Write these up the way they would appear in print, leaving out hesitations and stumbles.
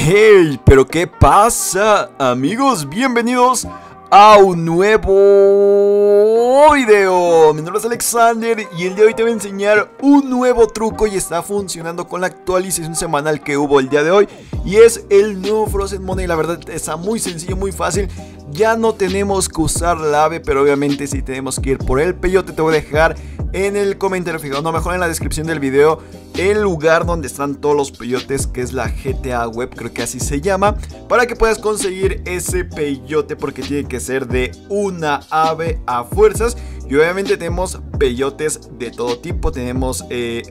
Hey, pero ¿qué pasa, amigos? Bienvenidos a un nuevo video. Mi nombre es Alexander y el día de hoy te voy a enseñar un nuevo truco y está funcionando con la actualización semanal que hubo el día de hoy. Y es el nuevo Frozen Money. La verdad está muy sencillo, muy fácil. Ya no tenemos que usar la ave, pero obviamente sí tenemos que ir por el peyote. Te voy a dejar en el comentario fijado, no, mejor en la descripción del video, el lugar donde están todos los peyotes, que es la GTA Web, creo que así se llama, para que puedas conseguir ese peyote, porque tiene que ser de una ave a fuerzas. Y obviamente tenemos peyotes de todo tipo, tenemos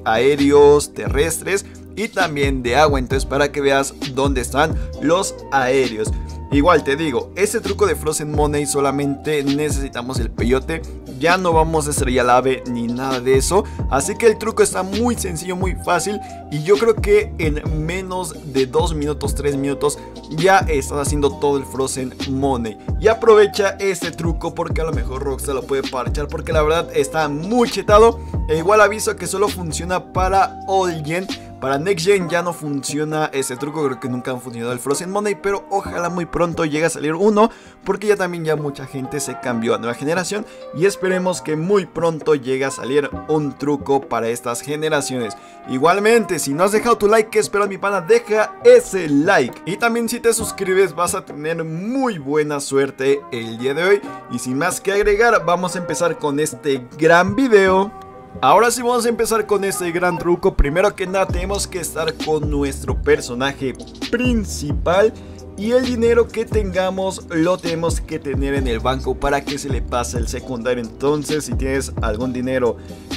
aéreos, terrestres y también de agua. Entonces para que veas dónde están los aéreos. Igual te digo, este truco de Frozen Money solamente necesitamos el peyote. Ya no vamos a estrellar la ave ni nada de eso. Así que el truco está muy sencillo, muy fácil. Y yo creo que en menos de 2 minutos, 3 minutos ya estás haciendo todo el Frozen Money. Y aprovecha este truco porque a lo mejor Rockstar lo puede parchar, porque la verdad está muy chetado. E igual aviso que solo funciona para All Gen. Para Next Gen ya no funciona ese truco, creo que nunca han funcionado el Frozen Money, pero ojalá muy pronto llegue a salir uno, porque ya también ya mucha gente se cambió a nueva generación y esperemos que muy pronto llegue a salir un truco para estas generaciones. Igualmente, si no has dejado tu like, que esperas mi pana, deja ese like. Y también si te suscribes vas a tener muy buena suerte el día de hoy. Y sin más que agregar, vamos a empezar con este gran video. Ahora sí vamos a empezar con este gran truco. Primero que nada tenemos que estar con nuestro personaje principal. Y el dinero que tengamos lo tenemos que tener en el banco para que se le pase el secundario. Entonces si tienes algún dinero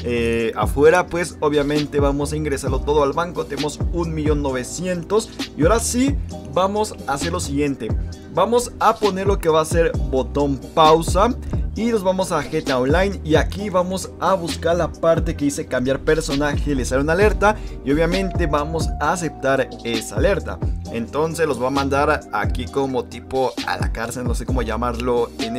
afuera, pues obviamente vamos a ingresarlo todo al banco. Tenemos 1.900.000. Y ahora sí vamos a hacer lo siguiente. Vamos a poner lo que va a ser botón pausa. Y nos vamos a GTA Online y aquí vamos a buscar la parte que dice cambiar personaje, le sale una alerta y obviamente vamos a aceptar esa alerta. Entonces los va a mandar aquí como tipo a la cárcel, no sé cómo llamarlo en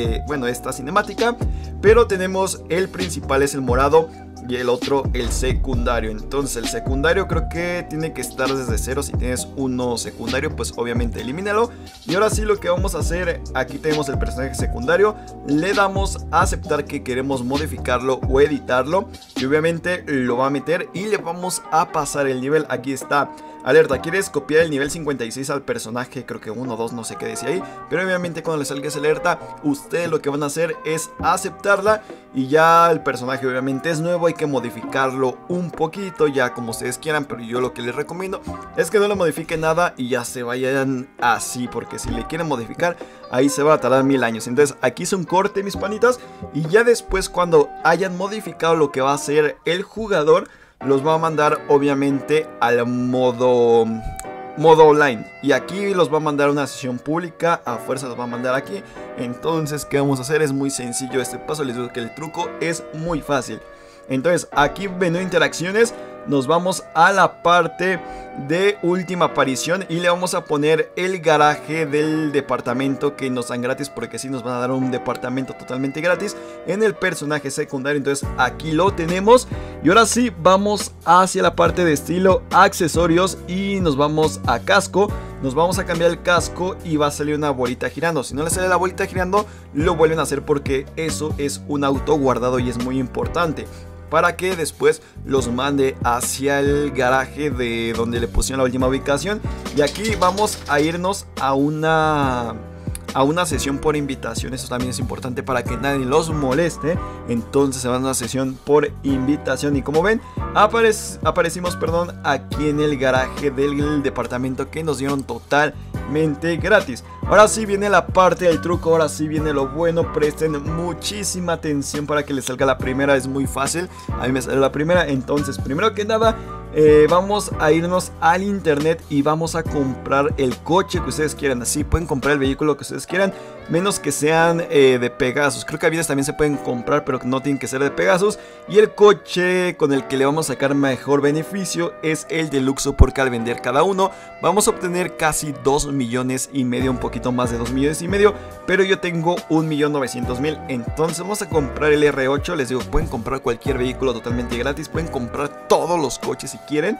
esta cinemática. Pero tenemos el principal es el morado y el otro el secundario. Entonces el secundario creo que tiene que estar desde cero. Si tienes uno secundario pues obviamente elimínalo. Y ahora sí lo que vamos a hacer, aquí tenemos el personaje secundario. Le damos a aceptar que queremos modificarlo o editarlo. Y obviamente lo va a meter y le vamos a pasar el nivel. Aquí está. Alerta, ¿quieres copiar el nivel 56 al personaje? Creo que 1 o 2, no sé qué decía ahí. Pero obviamente cuando le salga esa alerta, ustedes lo que van a hacer es aceptarla. Y ya el personaje obviamente es nuevo, hay que modificarlo un poquito, ya como ustedes quieran. Pero yo lo que les recomiendo es que no le modifiquen nada y ya se vayan así. Porque si le quieren modificar, ahí se va a tardar 1000 años. Entonces aquí hice un corte, mis panitas. Y ya después cuando hayan modificado lo que va a hacer el jugador, los va a mandar obviamente al modo online. Y aquí los va a mandar a una sesión pública. A fuerza los va a mandar aquí. Entonces ¿qué vamos a hacer? Es muy sencillo este paso. Les digo que el truco es muy fácil. Entonces aquí menú interacciones. Nos vamos a la parte de última aparición y le vamos a poner el garaje del departamento que nos dan gratis, porque así nos van a dar un departamento totalmente gratis en el personaje secundario. Entonces aquí lo tenemos. Y ahora sí vamos hacia la parte de estilo, accesorios y nos vamos a casco. Nos vamos a cambiar el casco y va a salir una bolita girando. Si no le sale la bolita girando, lo vuelven a hacer porque eso es un auto guardado y es muy importante, para que después los mande hacia el garaje de donde le pusieron la última ubicación. Y aquí vamos a irnos a una sesión por invitación. Eso también es importante para que nadie los moleste. Entonces se van a una sesión por invitación. Y como ven, aparecimos aquí en el garaje del departamento que nos dieron totalmente gratis. Ahora sí viene la parte del truco, ahora sí viene lo bueno. Presten muchísima atención para que les salga la primera. Es muy fácil, a mí me salió la primera. Entonces primero que nada vamos a irnos al internet y vamos a comprar el coche que ustedes quieran. Así pueden comprar el vehículo que ustedes quieran, menos que sean de Pegasus. Creo que aviones también se pueden comprar, pero no tienen que ser de Pegasus. Y el coche con el que le vamos a sacar mejor beneficio es el de Luxo, porque al vender cada uno vamos a obtener casi 2,5 millones, un poquito más de 2,5 millones. Pero yo tengo 1.900.000. Entonces vamos a comprar el R8. Les digo, pueden comprar cualquier vehículo totalmente gratis, pueden comprar todos los coches si quieren.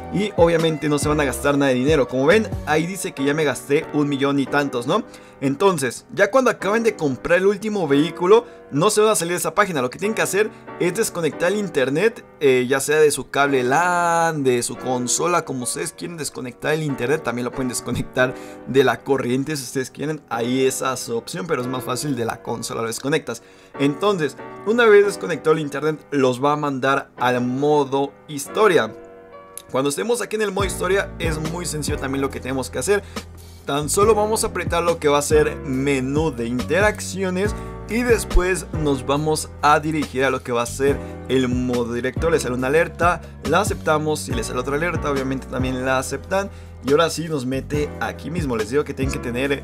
y obviamente no se van a gastar nada de dinero. Como ven, ahí dice que ya me gasté 1.000.000 y tantos, ¿no? Entonces, ya cuando acaben de comprar el último vehículo, no se van a salir de esa página. Lo que tienen que hacer es desconectar el internet, ya sea de su cable LAN, de su consola, como ustedes quieren desconectar el internet. También lo pueden desconectar de la corriente si ustedes quieren. Ahí esa es su opción, pero es más fácil de la consola, lo desconectas. Entonces, una vez desconectado el internet, los va a mandar al modo historia. Cuando estemos aquí en el modo historia, es muy sencillo también lo que tenemos que hacer. Tan solo vamos a apretar lo que va a ser menú de interacciones y después nos vamos a dirigir a lo que va a ser el modo directo. Le sale una alerta, la aceptamos. Si le sale otra alerta, obviamente también la aceptan. Y ahora sí nos mete aquí mismo. Les digo que tienen que tener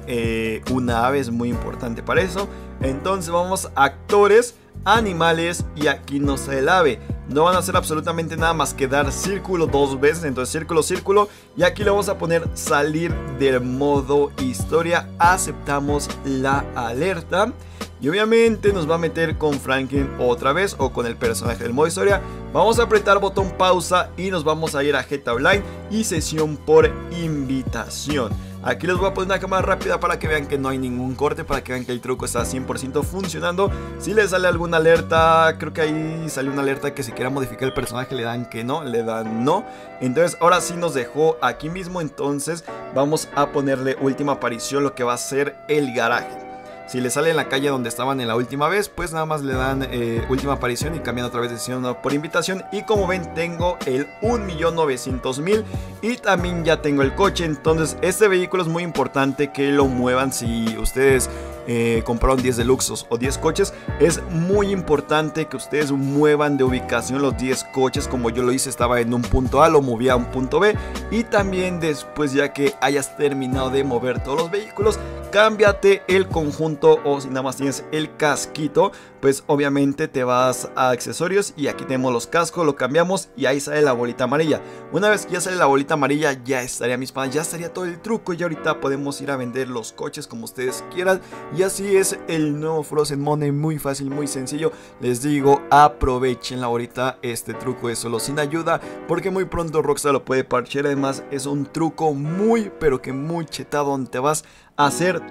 una ave, es muy importante para eso. Entonces vamos a actores, animales y aquí nos sale el ave. No van a hacer absolutamente nada más que dar círculo 2 veces. Entonces círculo, círculo. Y aquí le vamos a poner salir del modo historia. Aceptamos la alerta. Y obviamente nos va a meter con Franklin otra vez o con el personaje del modo historia. Vamos a apretar botón pausa y nos vamos a ir a GTA Online y sesión por invitación. Aquí les voy a poner una cámara rápida para que vean que no hay ningún corte, para que vean que el truco está 100% funcionando. Si les sale alguna alerta, creo que ahí salió una alerta que si quiera modificar el personaje le dan que no, le dan no. Entonces ahora sí nos dejó aquí mismo, entonces vamos a ponerle última aparición, lo que va a ser el garaje. Si le sale en la calle donde estaban en la última vez, pues nada más le dan última aparición y cambian otra vez de sesión por invitación. Y como ven, tengo el 1.900.000 y también ya tengo el coche. Entonces este vehículo es muy importante que lo muevan. Si ustedes compraron 10 deluxos o 10 coches, es muy importante que ustedes muevan de ubicación los 10 coches. Como yo lo hice, estaba en un punto A, lo moví a un punto B. Y también después, ya que hayas terminado de mover todos los vehículos, cámbiate el conjunto, o si nada más tienes el casquito, pues obviamente te vas a accesorios y aquí tenemos los cascos, lo cambiamos y ahí sale la bolita amarilla. Una vez que ya sale la bolita amarilla, ya estaría, mis panas, ya estaría todo el truco y ahorita podemos ir a vender los coches como ustedes quieran. Y así es el nuevo Frozen Money, muy fácil, muy sencillo. Les digo, aprovechenla ahorita, este truco es solo sin ayuda porque muy pronto Rockstar lo puede parchear. Además es un truco muy pero que muy chetado, donde te vas a ser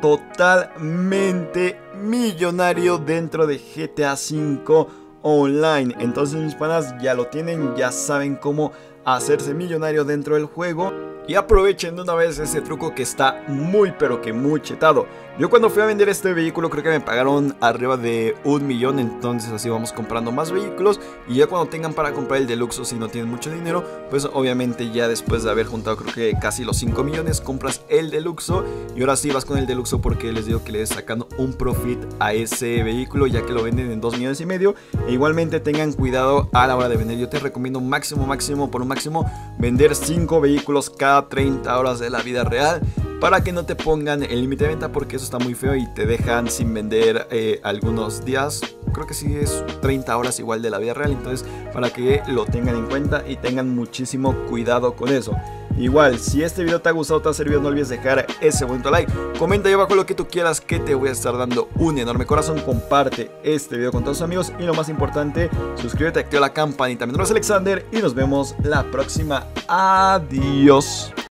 totalmente millonario dentro de GTA V Online. Entonces, mis panas, ya lo tienen, ya saben cómo hacerse millonario dentro del juego. Y aprovechen de una vez ese truco que está muy pero que muy chetado. Yo cuando fui a vender este vehículo creo que me pagaron arriba de 1.000.000. Entonces así vamos comprando más vehículos. Y ya cuando tengan para comprar el deluxe, si no tienen mucho dinero, pues obviamente ya después de haber juntado creo que casi los 5 millones, compras el deluxe. Y ahora sí vas con el deluxe porque les digo que le des sacando un profit a ese vehículo, ya que lo venden en 2,5 millones. E igualmente tengan cuidado a la hora de vender. Yo te recomiendo máximo por un máximo vender 5 vehículos cada 30 horas de la vida real, para que no te pongan el límite de venta, porque eso está muy feo y te dejan sin vender algunos días. Creo que sí es 30 horas igual de la vida real. Entonces para que lo tengan en cuenta y tengan muchísimo cuidado con eso. Igual, si este video te ha gustado, te ha servido, no olvides dejar ese bonito like. Comenta ahí abajo lo que tú quieras, que te voy a estar dando un enorme corazón. Comparte este video con todos tus amigos y lo más importante, suscríbete, activa la campanita. Mi nombre es Alexander y nos vemos la próxima. Adiós.